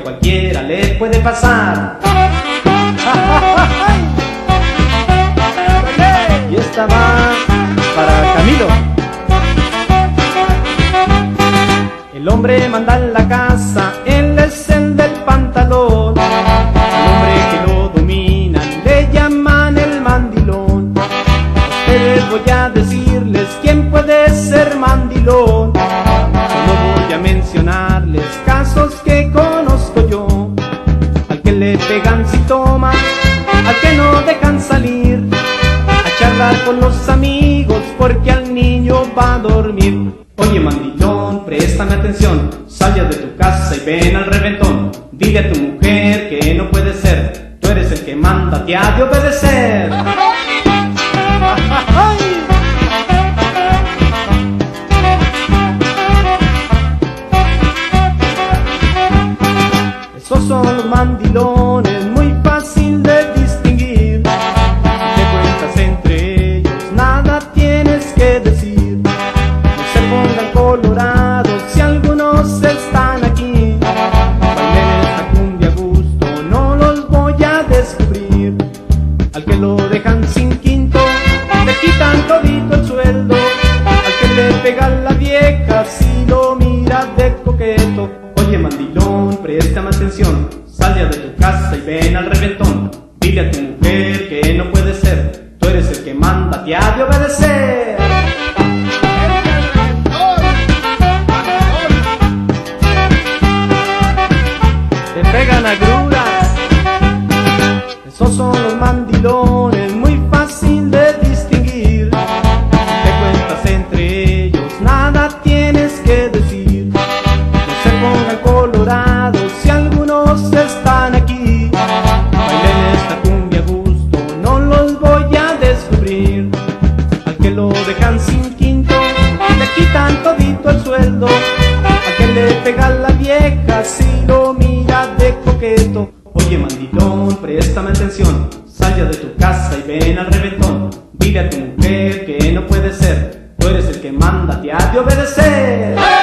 cualquiera le puede pasar. Y esta va para Camilo. El hombre manda en la casa, él es el del pantalón. Al hombre que lo dominan le llaman el mandilón. A ustedes voy a decirles quién puede ser mandilón. Solo voy a mencionarles casos que conozco yo. Al que le pegan si toma, al que no dejan salir a charlar con los amigos porque al niño va a dormir. Oye mandilón, préstame atención, sal ya de tu casa y ven al reventón. Dile a tu mujer que no puede ser, tú eres el que manda, te ha de obedecer. Esos son los mandilones, muy fácil de distinguir. Si te cuentas entre ellos, nada tienes que decir. No se pongan colorados si algunos están aquí. Bailen esta cumbia a gusto, no los voy a descubrir. Al que lo dejan sin quinto, le quitan todito el sueldo. Al que le pega la vieja, si lo mira de coqueto. Oye mandilón, préstame atención, sal ya de tu casa y ven al reventón. Dile a tu mujer que no puede ser, tú eres el que manda, te ha de obedecer. Te pegan agruras. Esos son los mandilones, muy fácil de distinguir. Si te cuentas entre ellos, nada tienes que decir. No se pongan colorados si algunos están aquí. Bailen esta cumbia a gusto, no los voy a descubrir. Al que lo dejan sin quinto, le quitan todito el sueldo. Al que le pega la vieja, si lo mira de coqueto. Oye mandilón, préstame atención, sal ya de tu casa y ven al reventón. Dile a tu mujer que no puede ser, tú eres el que manda, te ha de obedecer.